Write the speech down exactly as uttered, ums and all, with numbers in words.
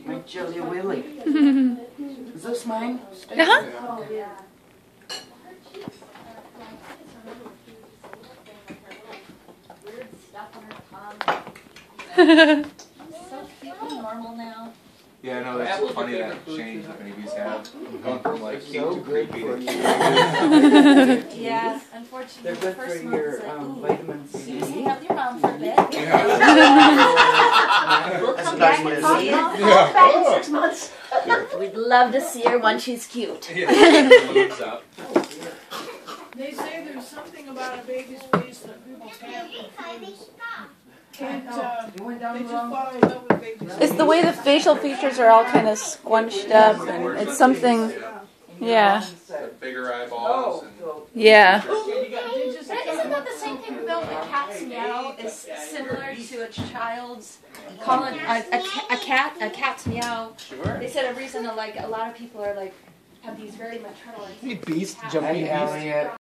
My Jelly Willy. Is this mine? Uh-huh. So cute and normal now. Yeah, no, that's funny that change that babies have. Going from like cute So to good creepy for to you. Yeah, unfortunately, They're the good first for month your is like, um, ooh, vitamin you C. stay with your mom for a bit. We'll come back and see her. Yeah. Back in six months. We'd love to see her when she's cute. Moves up. They say there's something about a baby's face that people can't refuse. Can't, uh, You went down they the just wrong fall in love with babies. It's the way the facial features are all kind of squunched up, and it's something, yeah, The bigger eyeballs. And yeah. They just But isn't that the same thing though? A cat's meow is similar to a child's calling a, a, ca- a cat a cat's meow. Sure. They said a reason that like a lot of people are like have these very maternal. Hey, beast, cats. jumping Hey, beast. Elliot.